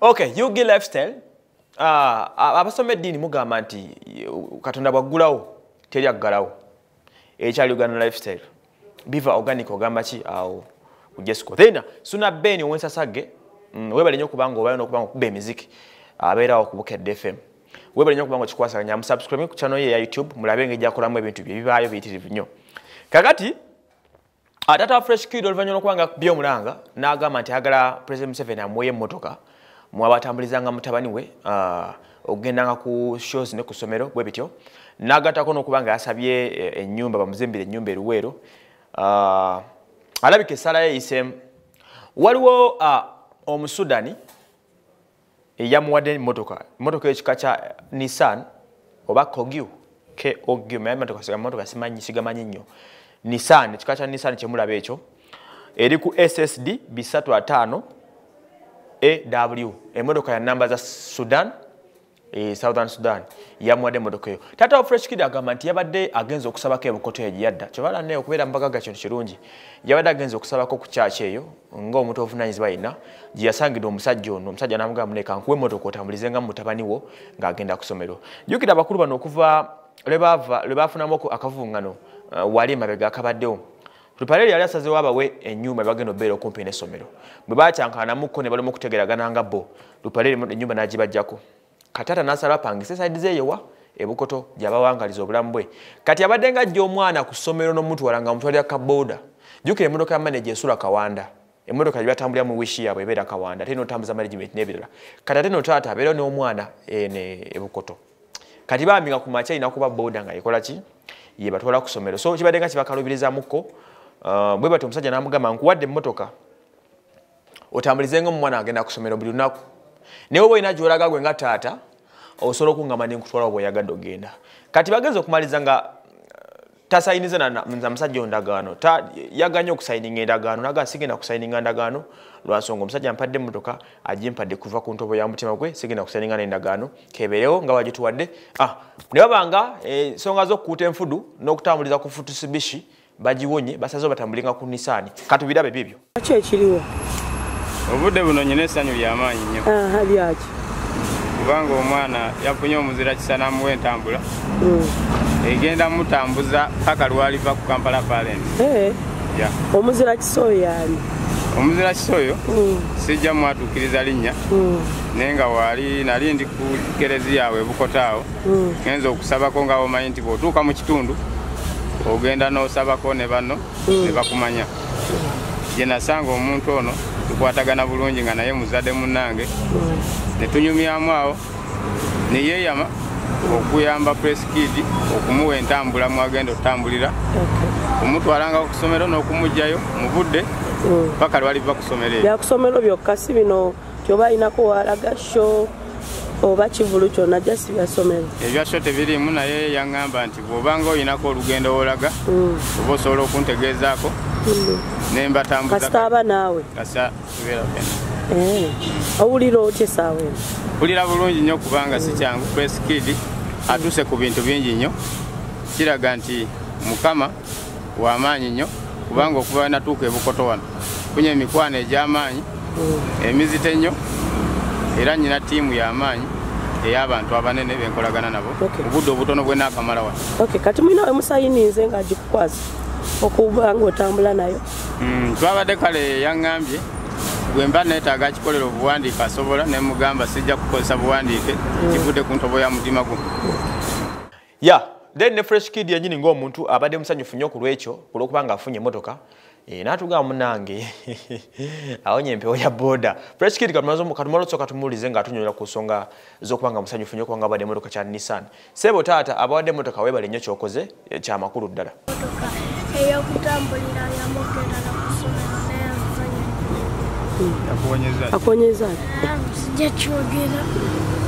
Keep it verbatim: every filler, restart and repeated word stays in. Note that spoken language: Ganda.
Okay, Yugi Lifestyle. Ah, abasome dini mugamba nti katonda bwagulawo teri aggalawo. Ekyali Uganda Lifestyle. Biva organic ogamba ki awo ujesko. Then suna beni wensa sage mm, webale nyo kubanga obayo no kubanga kube muziki. Abeera okubukedde F M. Webale nyo kubanga kikwasa nya subscribe ku channel ye ya YouTube mulabe ngeja kolamu ebintu bye bibayo bitirivu nnyo. Kakati atata Fresh Kid olvanyo kubanga byo mulanga n'agamba nti agala President Museveni amwoye motoka. Mwabatambulizanga mutabani we uh, ogendanga ku shows ne ku somero bwe bityo nagatako no kubanga asabye ennyumba bamuzimbire ennyumba eruwero uh, alabike sala ye isem waliwo uh, omusudani eyamuwadde motoka motoka ekikacha Nissan oba Kogyo K Ogyo me motoka siga motoka simanyi sigamanyi nnyo Nissan ekikacha Nissan kyemulabe ekyo eri ku S S D bisatu atano A W emodoka ya namba za Sudan e Southern Sudan yamwade modoka yo tata wa Fresh Kid agamba nti yabadde agenza okusabako ebukoto yadda kyobala ne okubeera mpaka kintu kirungi yabadde agenza okusabako ku church eyo nga omuntu ovunanyizibwa ina gye yasangidde omusajja ono omusajja n'amugamba muleka nkuwe motoka otambulizenga mu mutabani wo ng'agenda ku ssomero jjukira abakulu bano okuva lwe baava lwe baafunamu akavungano uh, wali emabega akabaddewo Rupaleli yali asazeewo abawe ennyumba bagenda obeera okumpi n'essomero bwe bakyankana mukko ne balema okutegeragana nga bo Rupaleli ennyumba n'agibajjako katata n'asala apangisa side zeeyowa ebukoto gy'abawangaliza obulamu bwe kati abadde nga ajja omwana ku ssomero n'omutwala nga mutwalira kaboda jjukira emmotoka ya manager esula Kawanda emmotoka gye batambulira mu wishi yaabwe ebeera Kawanda ate n'otambuza management n'ebirala kati ate n'otaata abeera n'omwana ene ebukoto kati bambi nga ku makya alina kuba boda nga yekola ki ye batwala ku ssomero so kibadde nga kibakalubiriza mukko Uh, bwe bato omusajja n'amugamba nkuwadde emmotoka otambulizenga omwana agenda kusomera buli lunaku newe bwe ina gy'olaga gwe nga taata osobola okungamba ne nkutwala bwe yagadde ogenda kati bagenza okumaliza nga uh, tasayiniza na musajja ondagaano ta yaganye okusayininga endagaano naga sigenda kusayininga ndagaano lwansonga omusajja mpadde emmotoka agimpadde kuva ku ntobo ya mutima gwe sigenda kusayininga n'endagaano kebeerewo nga wagituwadde ah ne babanga ensonga eh, z'okukuuta enfudu n'okutambuliza ku Futsubishi bajiwonye basazo batambulinga ku Nissan katubirabe bibyo ache ekiriwo obudde buno nyine essanyu ly'amaanyi nnyo ah hali ache kubanga omwana yafunye omuzira kisana mu entambula mm. egenda mutambuza paka lwaliva ku Kampala Parent eh ya omuzira kisoyo yali omuzira kisoyo mm. sijja mwatukiriza linnya mm. nenga wali nali ndi ku kerezi yawe bukotaawo mm. ngenza okusabako nga omanyi nti bw'otuuka mu kitundu ogenda n'osabako ne banno mm. ne bakumanya je nasanga omuntu ono tukwatagana bulungi nga naye muzadde munnange mm. ne tunyumyamu awo ne yeeyama okuyamba Press Kid okumuwa entambula mwagenda otambulira okay. omutwalanga ku ssomero n'okumugjayo mu budde mm. paka lwaliva ku ssomero bya ku ssomero byokka si bino kyoba ayinako walaga show oba kivulu kyonna jasi byasomero ebyasho tebirimu naye yaŋŋamba nti bw'obanga oyinako olugendo wolaga mm. oba osobola okuntegeezaako mm. ne mbatambuza kasita aba naawe kasa tubeera fena eh awulira otya essaawa eno mpulira bulungi nnyo kubanga mm. si kyangu Press Kid atuse ku bintu bingi nnyo kiraga nti mukama w'amaanyi nnyo kubanga okuba natuuka ebukoto wano funye emikwano egy'amaanyi mm. emizite nnyo era nyina tiimu y'amaanyi ey'abantu abanene benkolagana nabo okay. obudde obutono bwe naakamala wano okay. kati mwina we musayinize nga agikukwasa okuba nga otambula nayo mm, twabadde kale yaŋŋambye bwe mba neetaaga akikolera obuwandiike asobola ne mugamba sijja kukozesa buwandiike mm. kivudde ku ntobo ya mutima gwo ya yeah. Then ne Fresh Kid yenyini ng'omuntu abadde musanyufu nnyo ku lwekyo olw'okuba nga afunye emmotoka e natugamba munange awonye empewo ya boda Fresh Kid katumazo katumalo tsoka tumulize nga atunyola ku nsonga z'okubanga musanyufu nnyo kubanga abadde emmotoka kya Nissan sebo taata abawadde emmotoka webale nnyo kyokoze kya makulu ddala eyokutambulira yamugenda nakusomero naye akonyeza akonyeza sijja kyogera